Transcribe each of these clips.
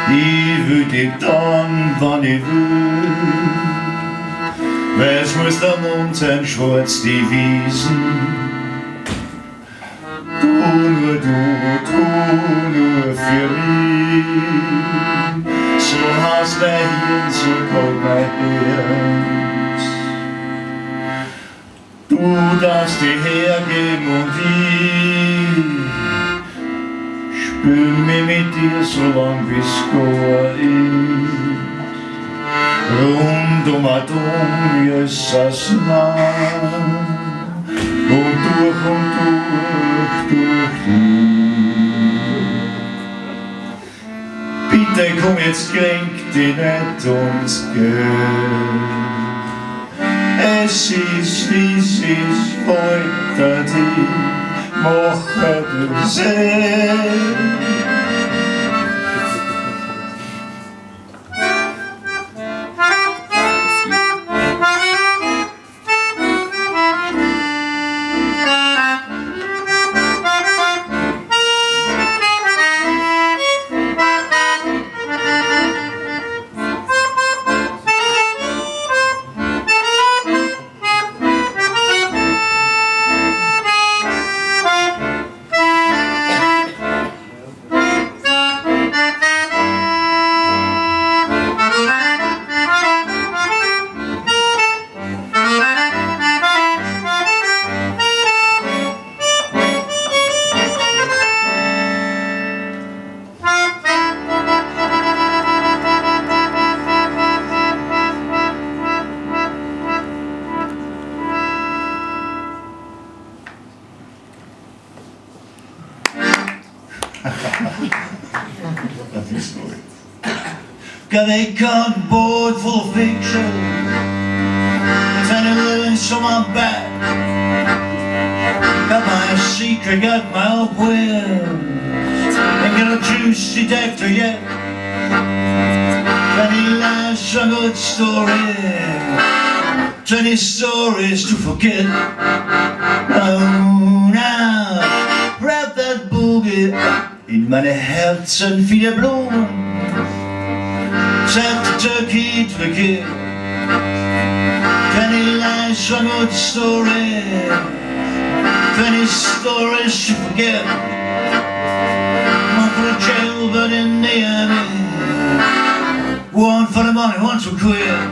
Die weet ik dan van die wil. Wees moest de mond en schwarz die wiesen. Du nur für mich. So hast mein Hirn, so kommt mein Herz. Du darfst dir hergeben und ich spür mich mit dir so lang wie's geht. Rund atom ist das nah und durch dich. Bitte komm jetzt, kränk dich nicht und geh. Es ist wie es ist, heute dich mache du sehen. Dat is nooit. Got a cardboard full of pictures and a living on my back. Got my secret, got my old will. Ain't got a juice detector yet. Plenty lies, a good story. 20 stories to forget. Oh, now, wrap that boogie in meine Herzen viele Blumen. Set the turkey to the kid. 20 lies, one good story. 20 stories to forget. One for the jail, but in the army. One for the money, one to quit.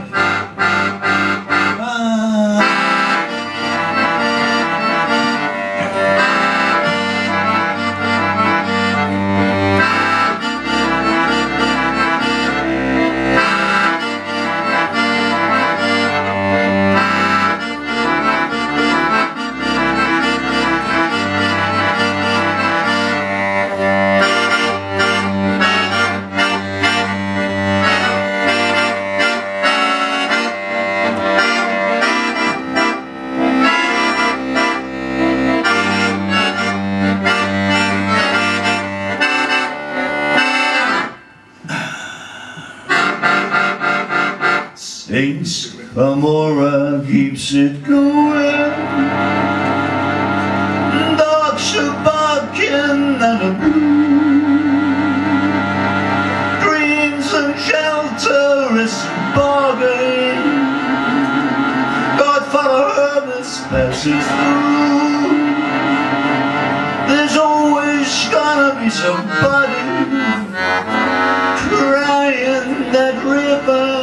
Saints Amora keeps it going. Dogs are barking and a blue. Dreams and shelter is bargain. Godfather Hermes passes through. There's always gonna be somebody crying that river.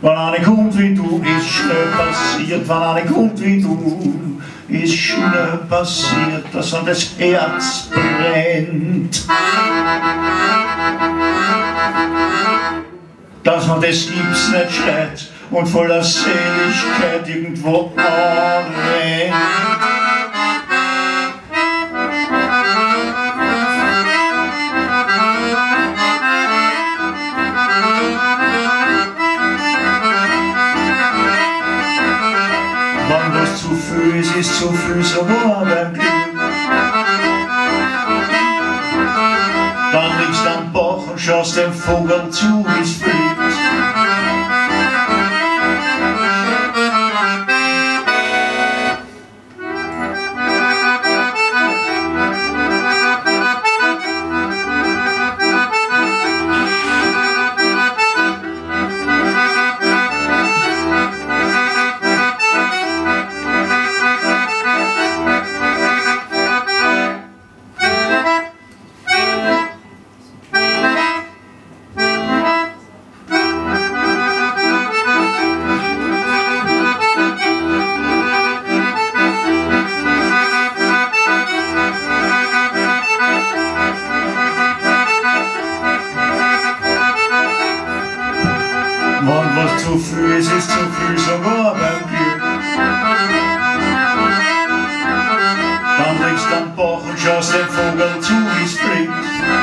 Wenn eine kommt wie du, ist schnell passiert. Wenn eine kommt wie du, ist schnell passiert, dass an das Herz brennt. Dass man das gibt's nicht schreit und voller Seligkeit irgendwo anrennt. Wenn was zu viel ist zu viel sogar beim Glück. Dann liegst du am Bach und schaust dem Vogel zu, wie's fliegt. Wenn was zu viel ist zu viel sogar beim Glück. Dann liegst du am Bach und schaust dem Vogel zu, wie's fliegt.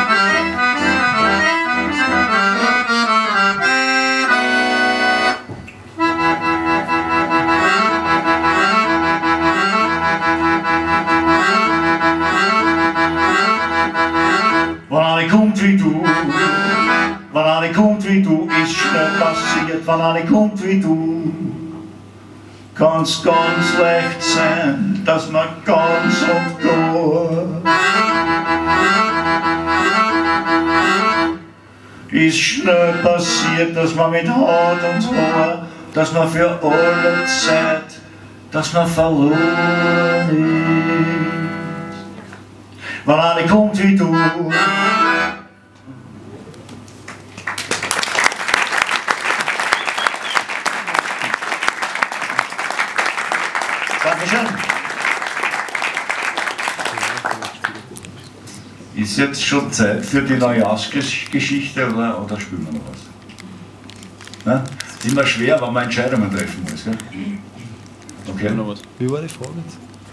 Wenn eine kommt wie du, wenn eine kommt wie du, ist schnell passiert. Wenn eine kommt wie du, kann's ganz leicht sein, dass man ganz und gar ist schnell passiert, dass man mit Haut und Haar, dass man für alle Zeit, dass man verloren ist. Wenn eine kommt wie du, Dankeschön. Ist jetzt schon Zeit für die Neujahrsgeschichte oder spielen wir noch was? Ja? Ist immer schwer, wenn man Entscheidungen treffen muss. Gell? Okay. Noch was. Wie war die Frage jetzt?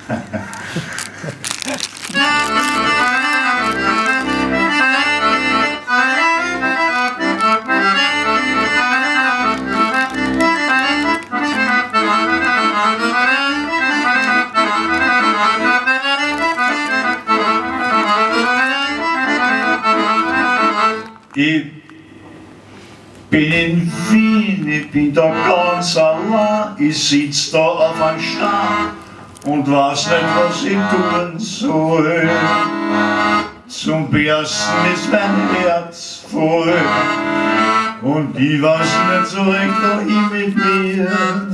Ich bin in Wien, ich bin da ganz allein, ich sitz da auf einem Stein und weiß nicht, was ich tun soll. Zum Bersten ist mein Herz voll und ich weiß nicht so recht, wohin mit mir.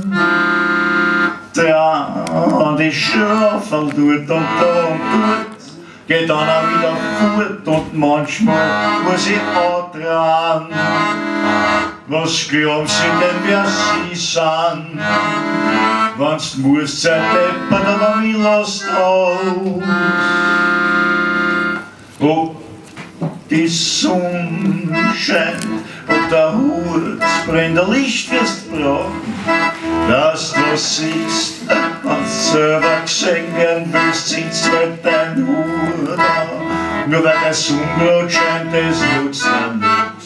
Der an die Schaufel tut und da und dort, geht dann auch wieder fort und manchmal muss ich antragen. Was glauben Sie denn, wer Sie sind? Wenn's musst, sei deppert, aber mich lasst aus. Ob die Sonne scheint, ob der Hut brennt, der Licht wirst brauchen, dass du siehst, wenn's selber gesehen werden willst, sitzt halt dein Hut auf. Nur weil der Sonnenbrot scheint, das nutzt dann nix.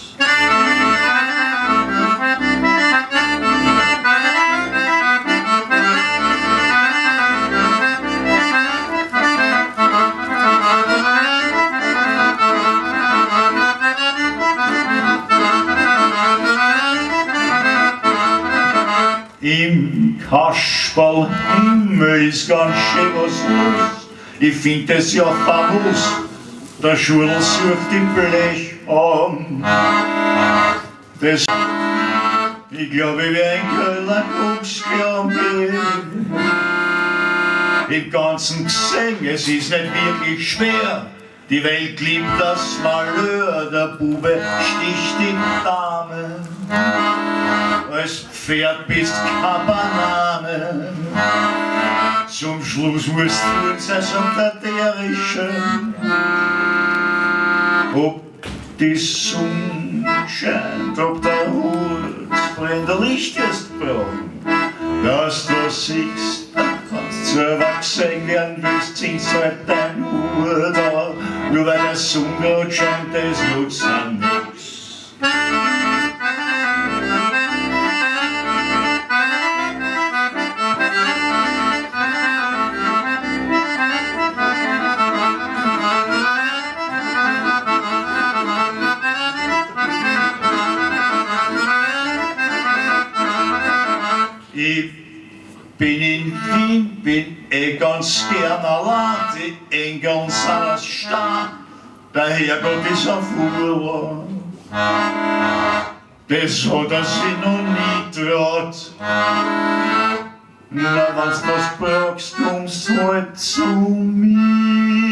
Im Kasperl Himmel ist ganz schön was los. Ich find das ja famos. Der Schurl sucht die Blech an. Das ich glaube, ich wär in Köln ein Obstgambel. Im Ganzen gesehen, es ist nicht wirklich schwer. Die Welt liebt das Malheur, der Bube sticht die Dame. armes Pferd bist keine Banane. Zum Schluss musst du uns es unter der Rischen. Ob die Sonne scheint, ob der Hut brennt, der Licht ist braun, dass du siehst, kannst du erwachsen werden willst, singst halt dein Hut an, nur weil der Sonne gerade scheint, das nutzt an nix. Ich bin in Wien, bin ganz gern allein, in ganz einer Stadt. Der Herrgott ist auf Urlaub. Das hat er sich noch nie traut. Na, wenn's das brauchst, kommst halt zu mir.